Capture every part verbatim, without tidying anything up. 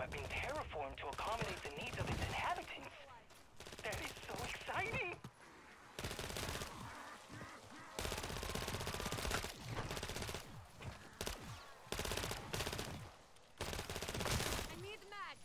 have been terraformed to accommodate the needs of its inhabitants. That is so exciting! I need the mag!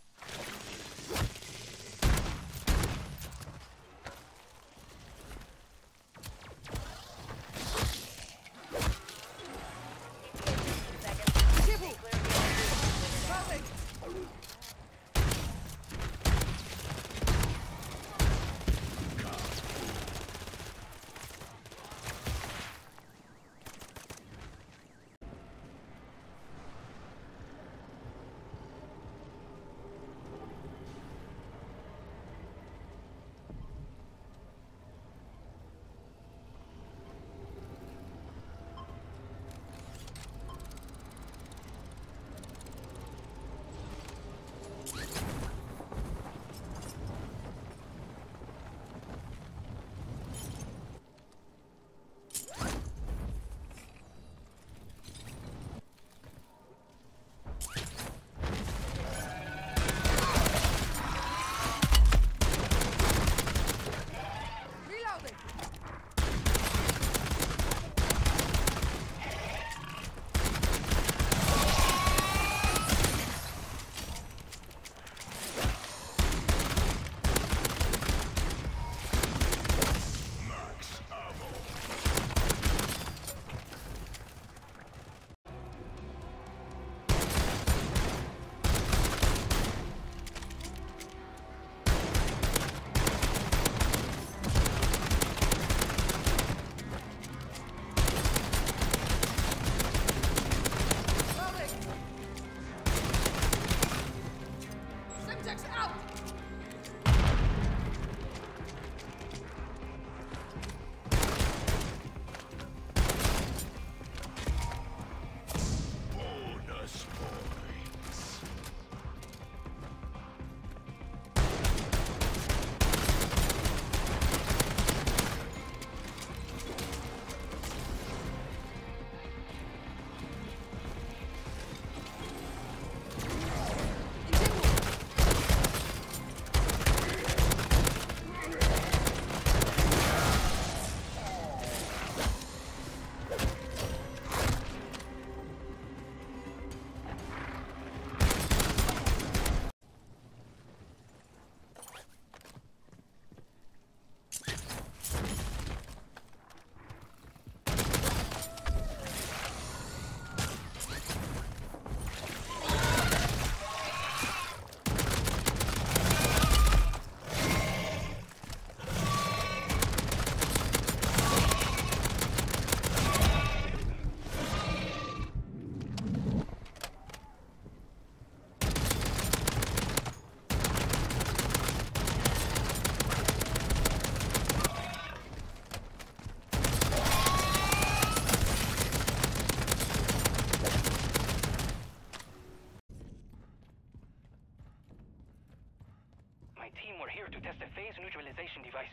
To test a phase neutralization device.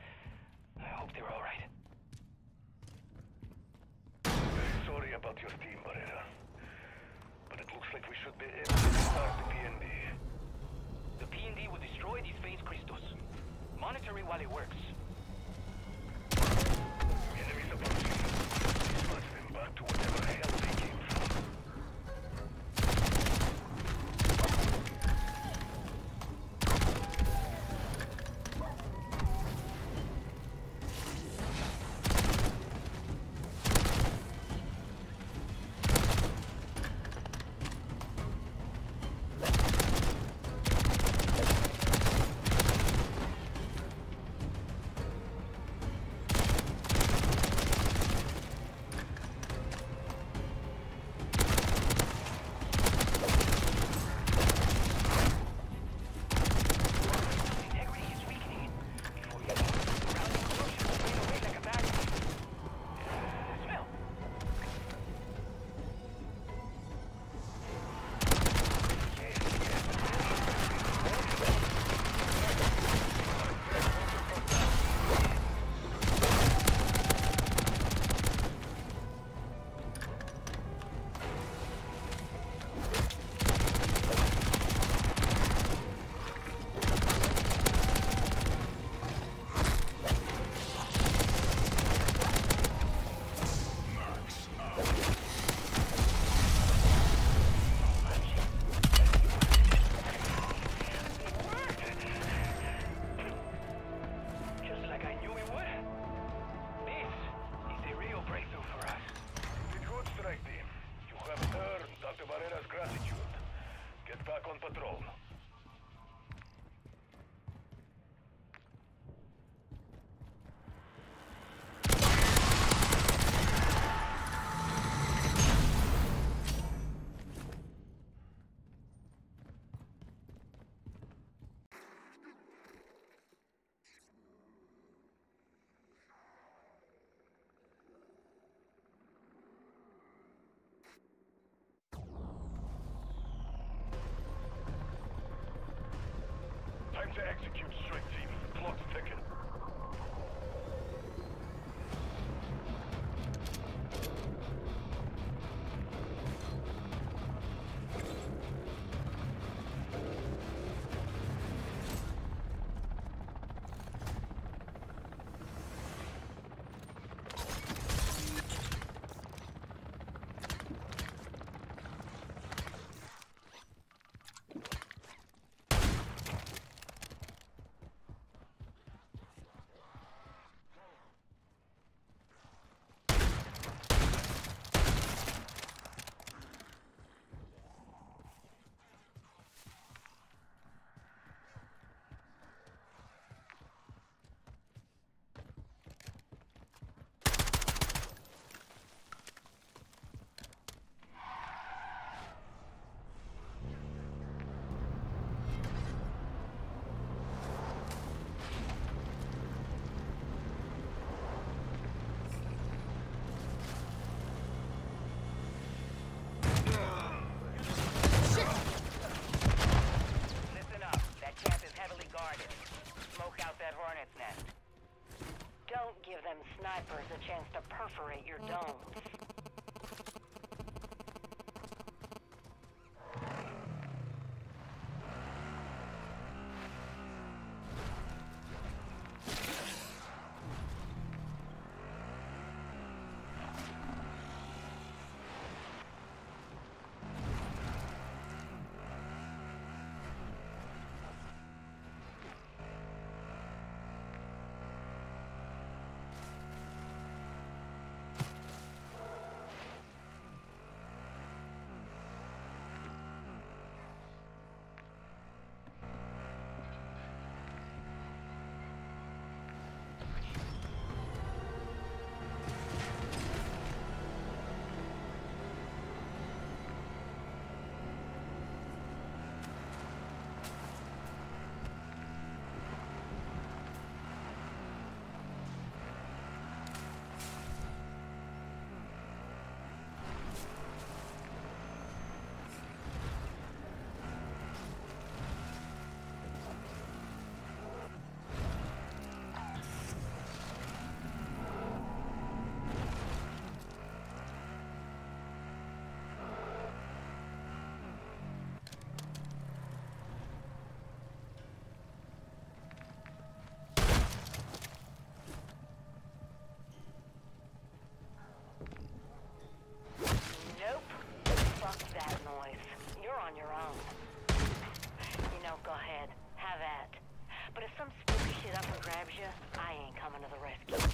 I hope they're all right. Very sorry about your team, Barrera. But it looks like we should be able to start the P N D. The P N D will destroy these phase crystals. Monitor it while it works. Enemies approaching. Dispatch them back to whatever hell they came from. to execute, strike team. The clock's ticking. Don't give them snipers a chance to perforate your domes. On your own. You know, go ahead, have at. But if some spooky shit up and grabs you, I ain't coming to the rescue.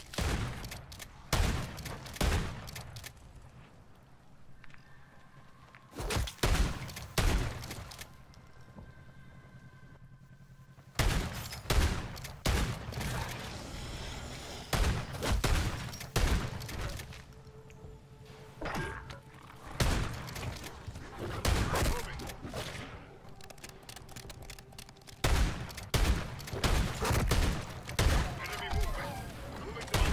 Enemy movement. Moving to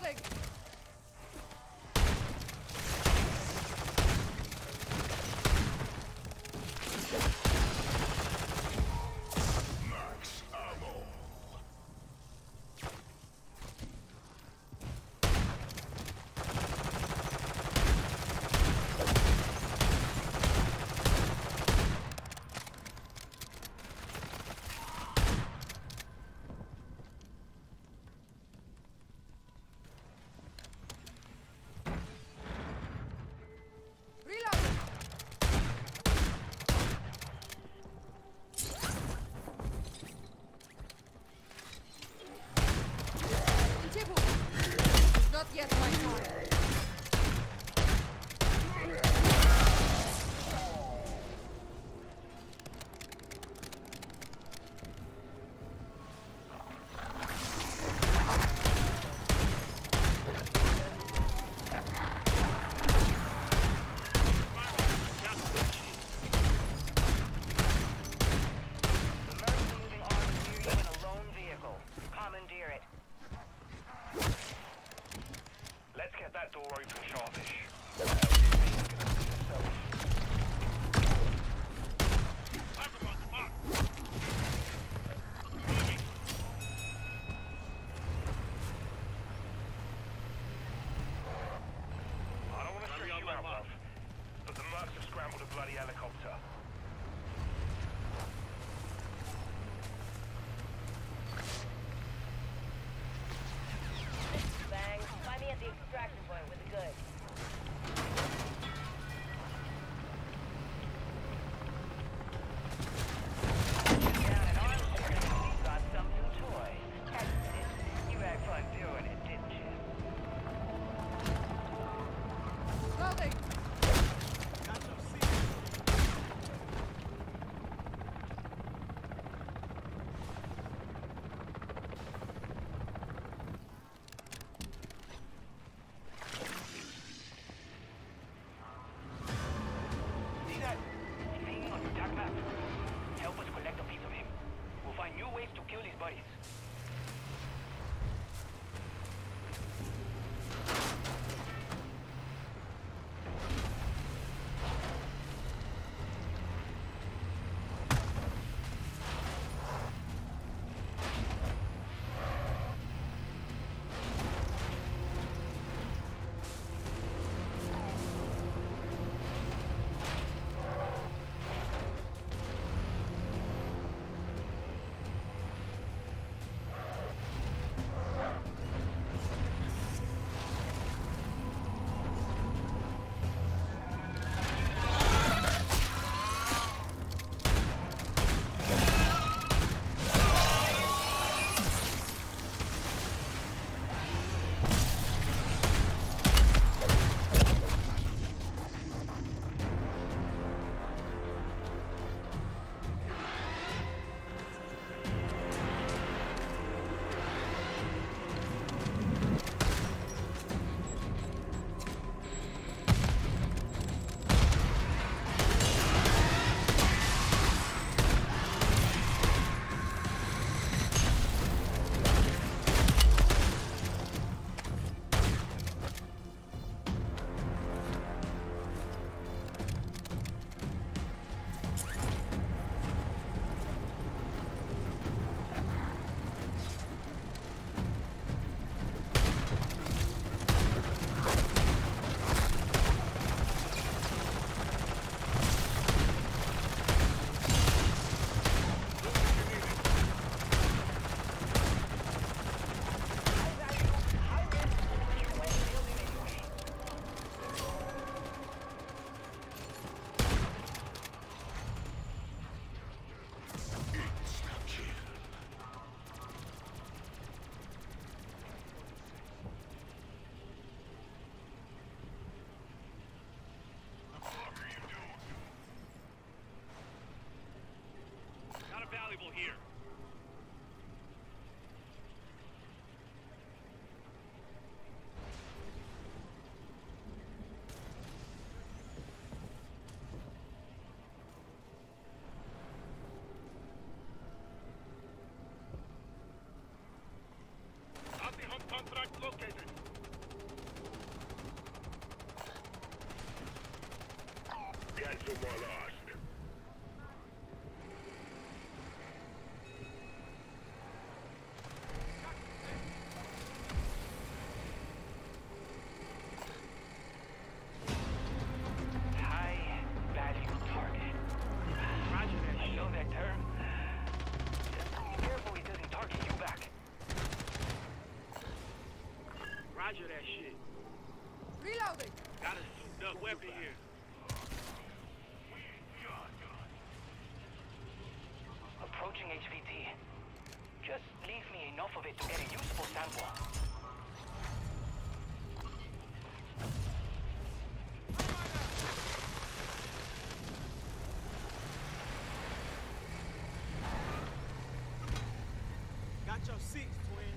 Moving! Max ammo. Reloading! Tibu! Not yet my time. The Mercs are moving arms near you in a lone vehicle. Commandeer it. Let's get that door open sharpish. I don't want to stress you out, love, but the Mercs have scrambled a bloody helicopter. Bang. Find me at the extraction point with the goods. High value target. Roger that. I know that term. Just be careful he doesn't target you back. Roger that shit. Reloading. Got a souped up weapon here. Approaching H V T. Just leave me enough of it to get a useful sample. Got your six, twin.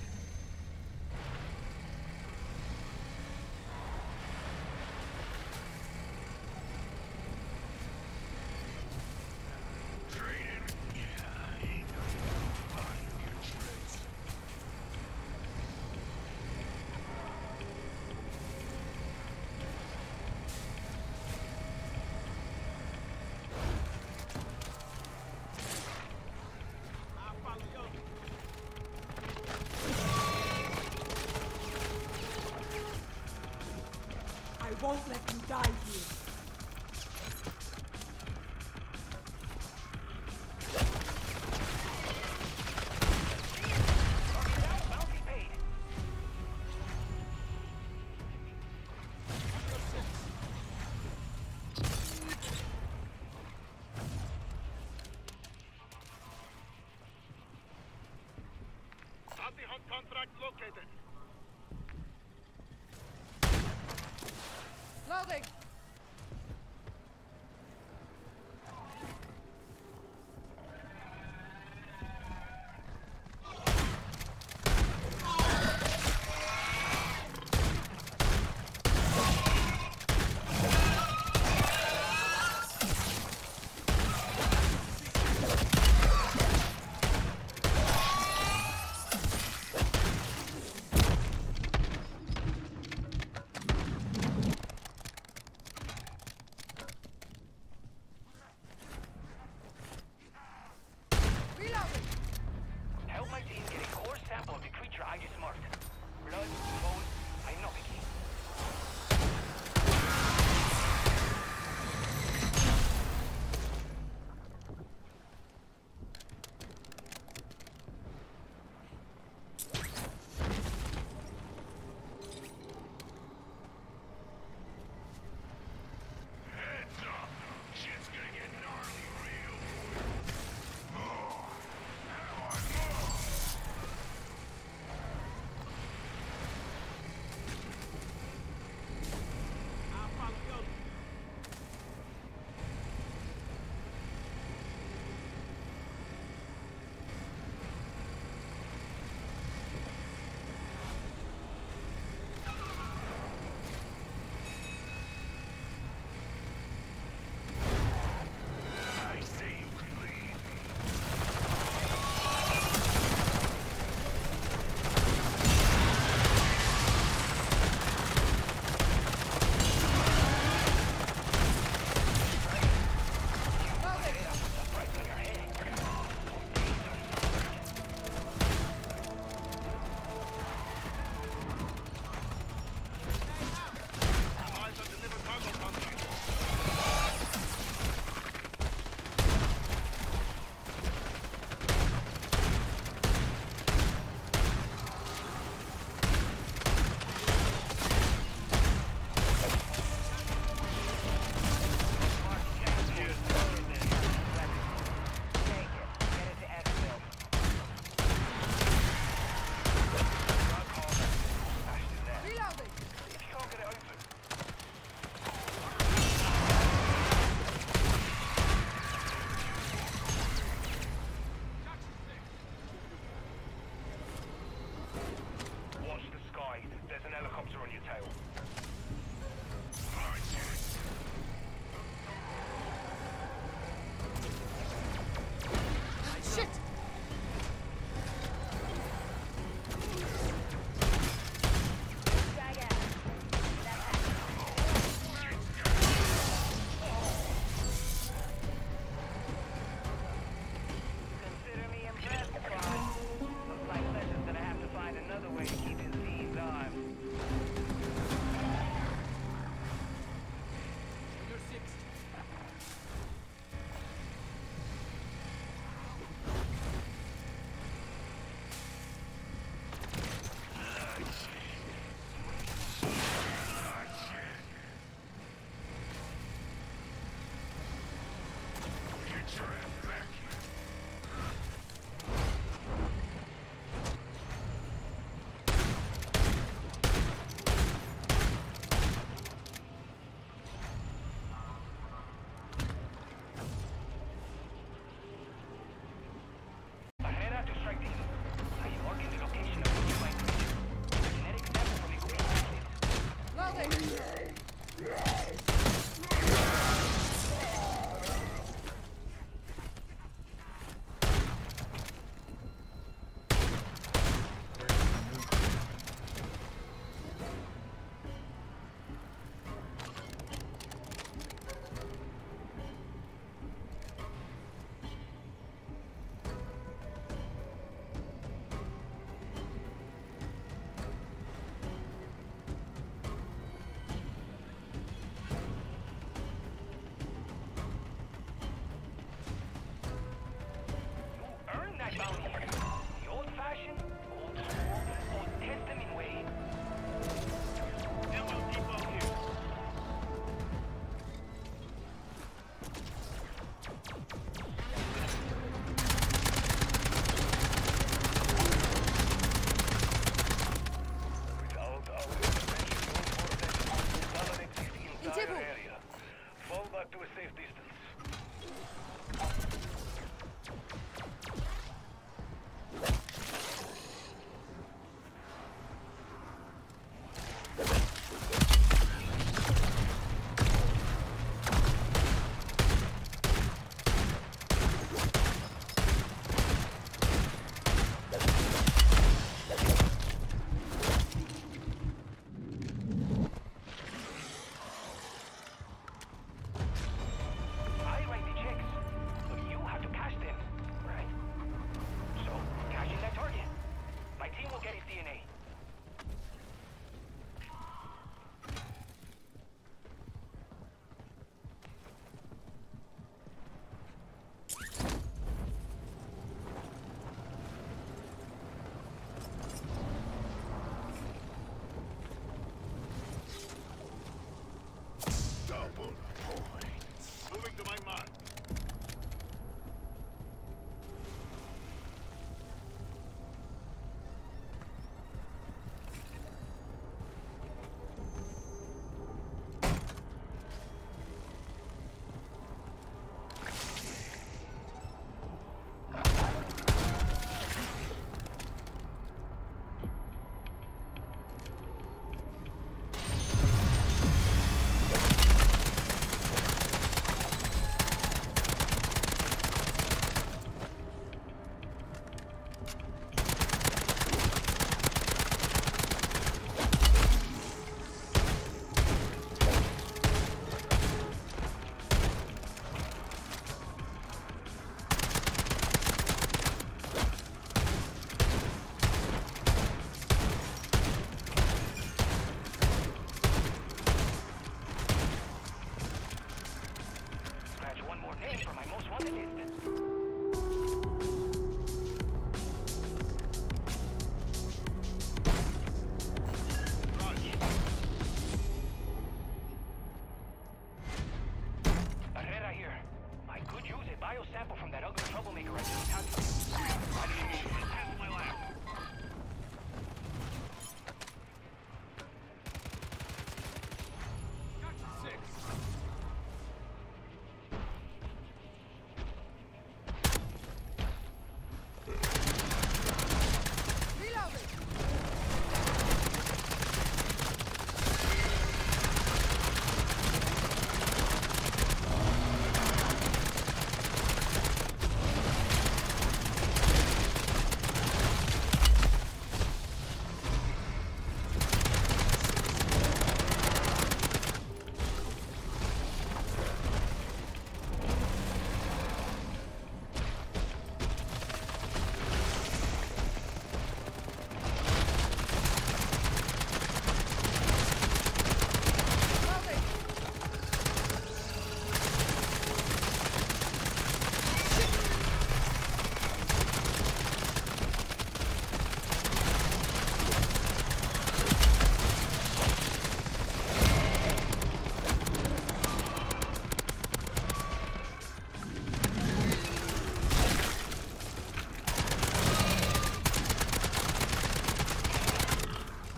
I won't let you die here. Bounty paid. Bounty hunt contract located. Loading.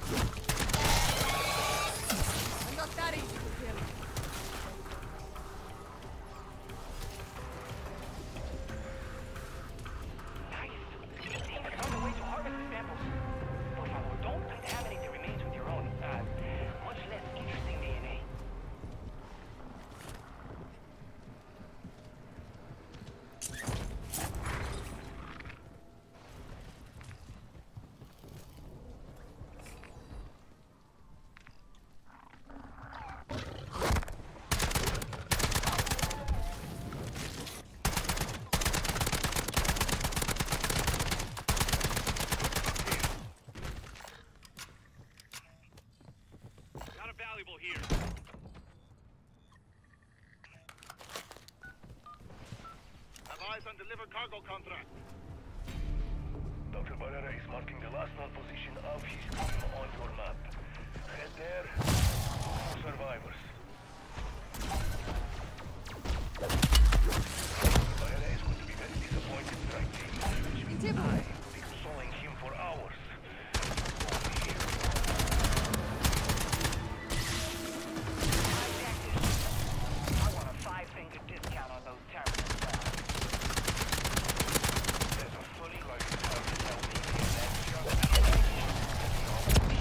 I'm not that easy to kill. Nice. The team has found a way to harvest the samples. Por favor, don't contaminate the remains with your own, uh, much less interesting D N A. Got a valuable here. Have eyes on delivered cargo contract. Doctor Barrera is marking the last known position of his team on your map. Head there, for survivors. Barrera is going to be very disappointed right now. It's him. I will be consoling him for hours. I want a five-finger discount on those terminals. There's a fully loaded terminal in that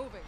moving.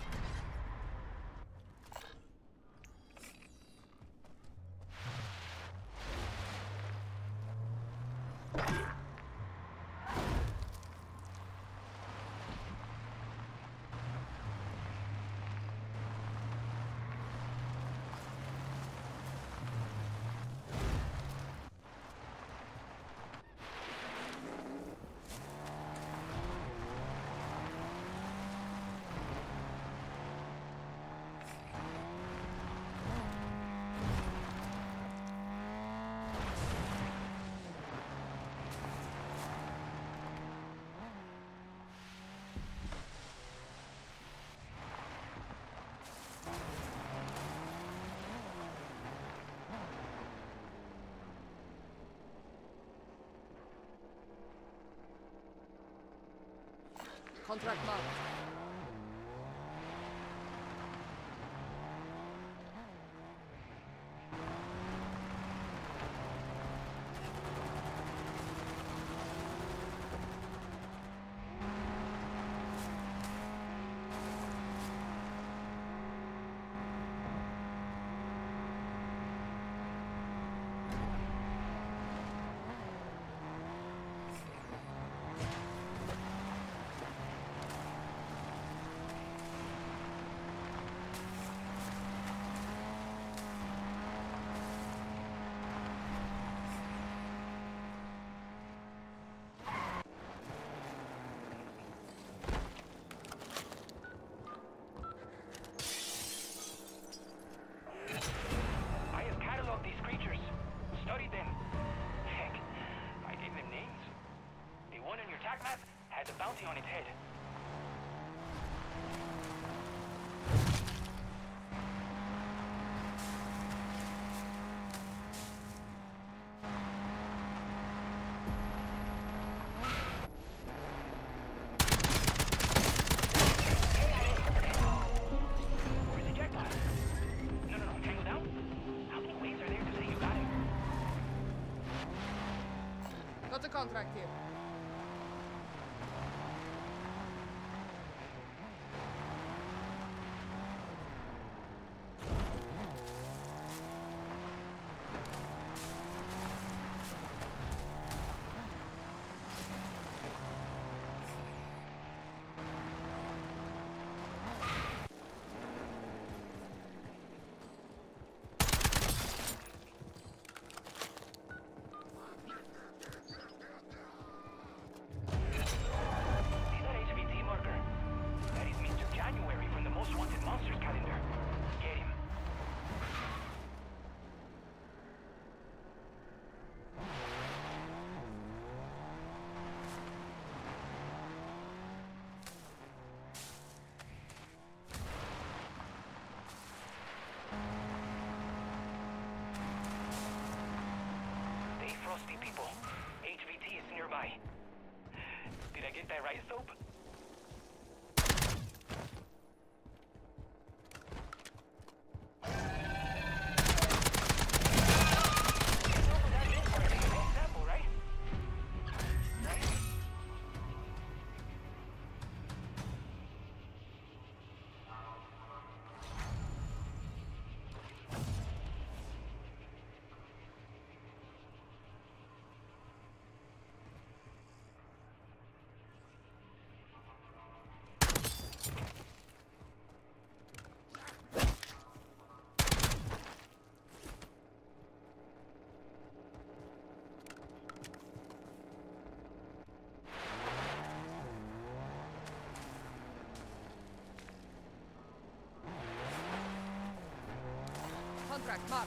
Contract marked. I have cataloged these creatures, studied them. Heck, I gave them names. The one on your tac map has a bounty on its head. Where's the jackpot? No, no, no, tango down? How many ways are there to say you got it? Got a contract here. See that H V T marker? That is Mister January from the Most Wanted Monsters calendar. Get him. Stay frosty, people. H V T is nearby. Did I get that right, Soap? Example, right? Contract marked.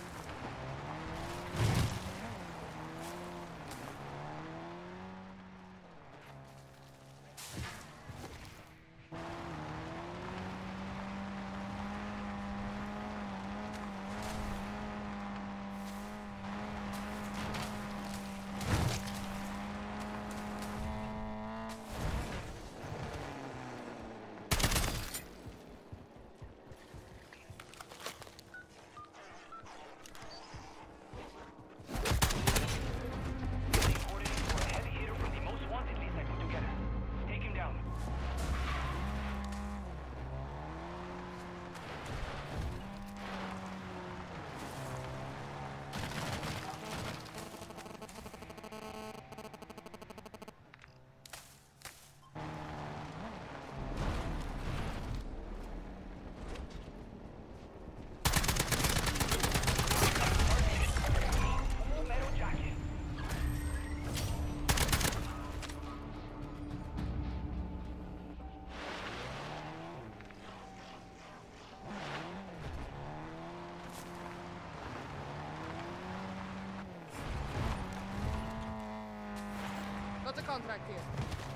contract here.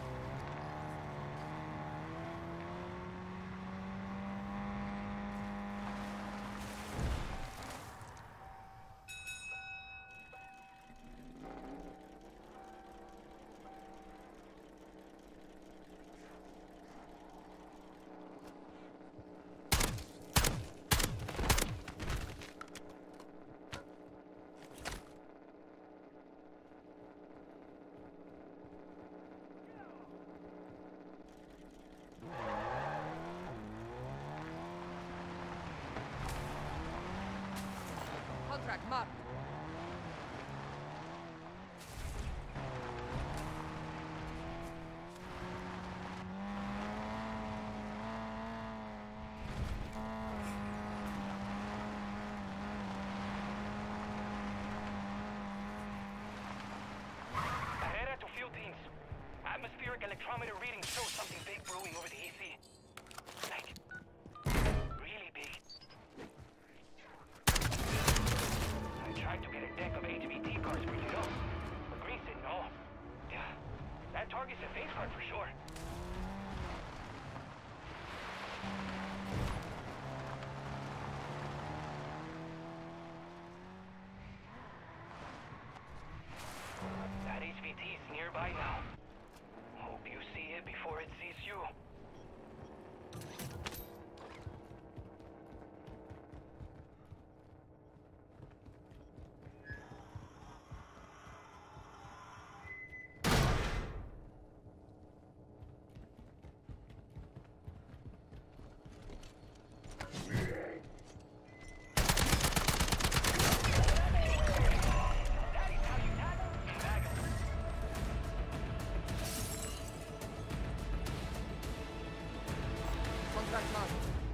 Contract marked. Herrera to field teams. Atmospheric electrometer readings show something big brewing over the A C. Like, really big. I tried to get a deck of H V T cars printed up, but Green said no. Yeah, that target's a face card for sure. That H V T's nearby now. Hope you see it before it sees you. Contract marked.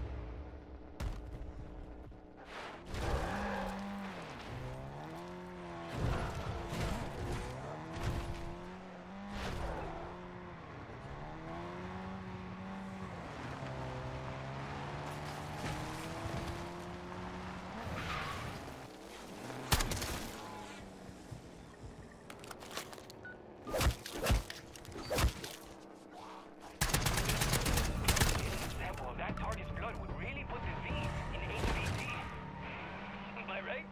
Sample of that target's blood would really put the V in H V T. Am I right?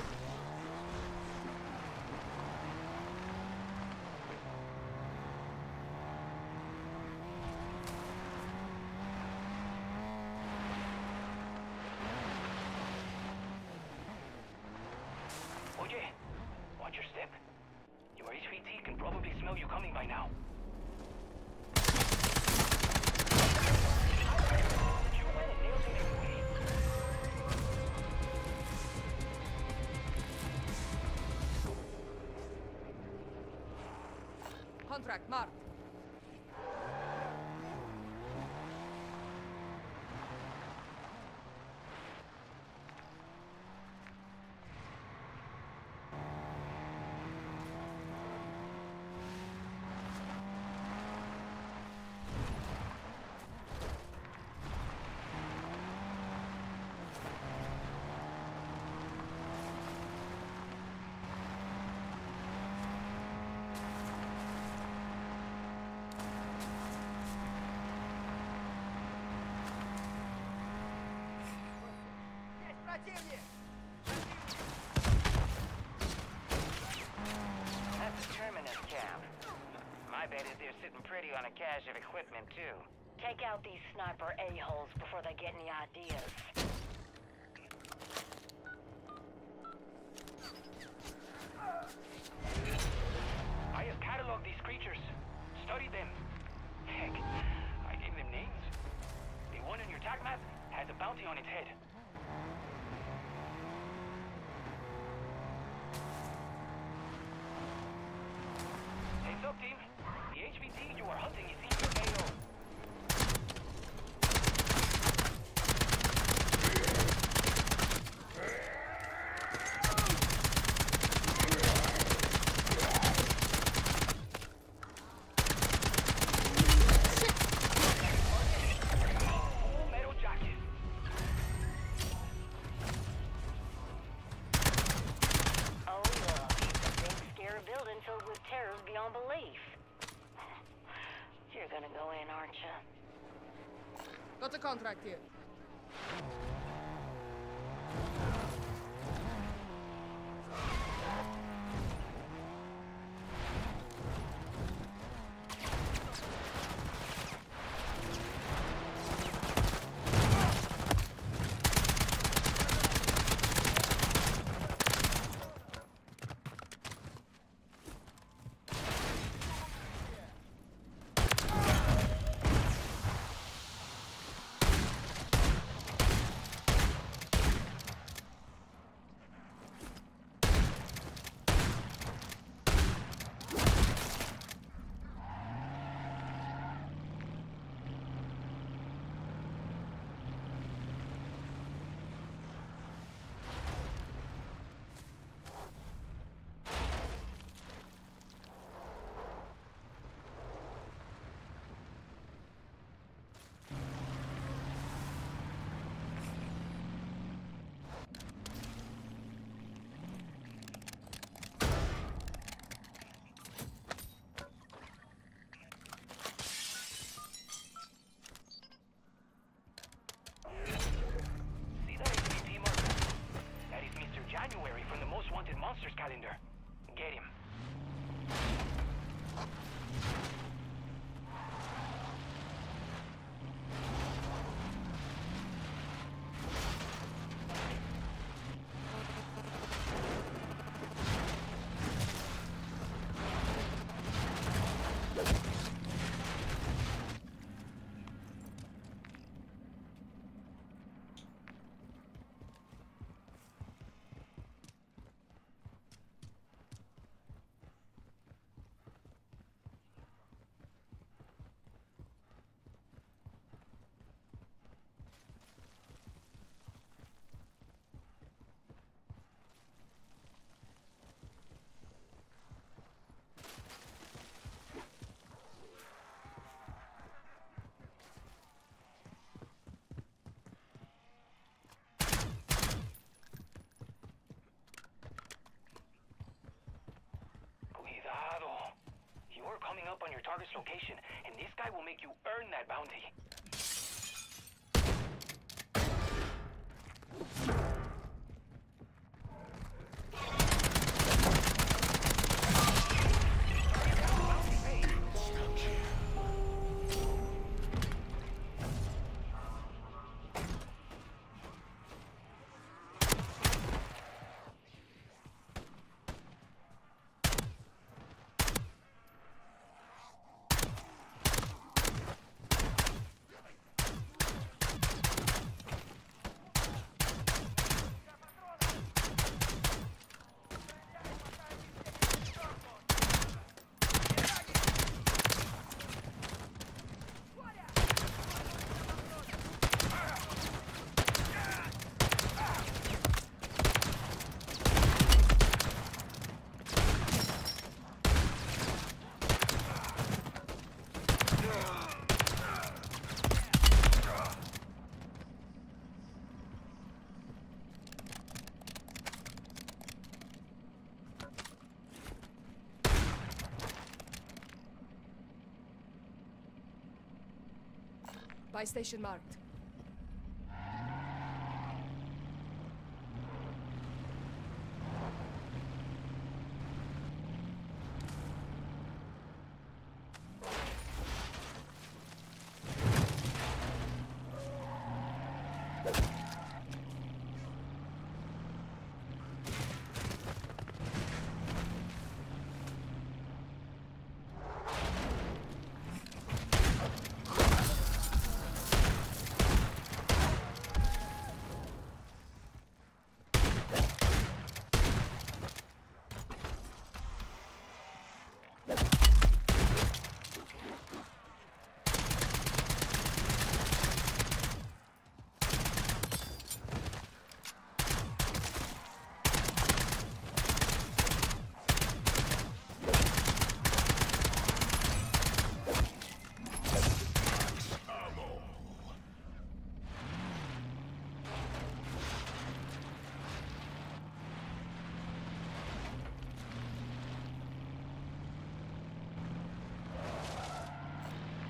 Oye, watch your step. Your H V T can probably smell you coming by now. You went and nailed it anyway. Contract marked. That's a terminus cap. My bet is they're sitting pretty on a cache of equipment, too. Take out these sniper a-holes before they get any ideas. I have cataloged these creatures, studied them. Heck, I gave them names. The one on your tac map has a bounty on its head. Heads up, team. The H V T you are hunting is in your A O. Full metal jacket. Oh, look. It's a big, scary building filled with terrors beyond belief. You're gonna go in, aren't you? Got a contract here. January from the Most Wanted Monsters calendar. Get him. You're coming up on your target's location, and this guy will make you earn that bounty. Buy station marked.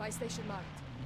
Buy station marked.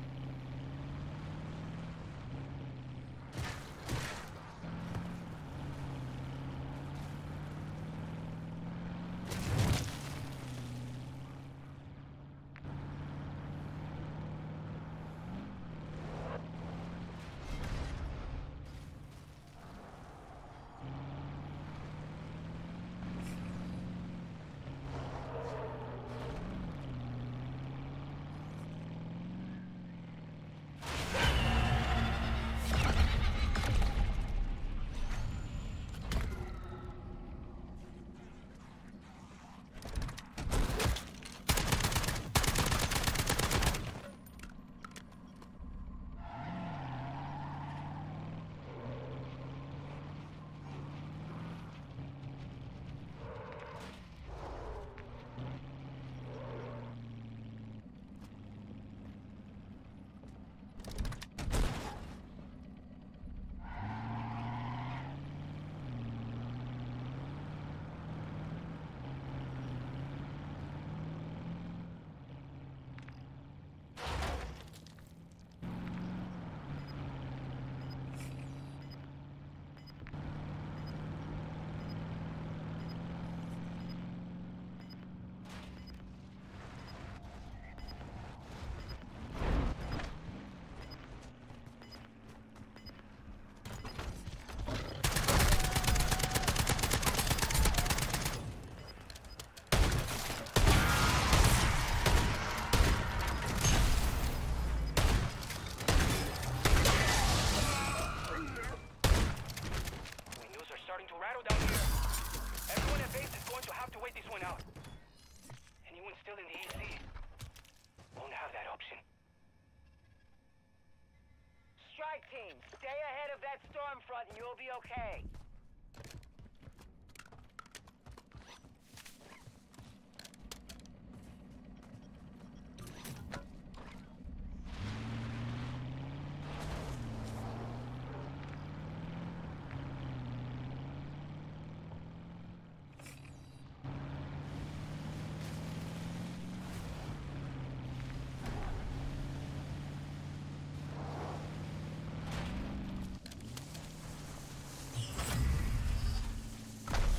rattle down here. Everyone at base is going to have to wait this one out. Anyone still in the E C won't have that option. Strike team, stay ahead of that storm front and you'll be okay.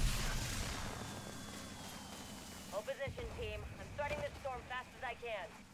Position team. I'm starting this storm fast as I can.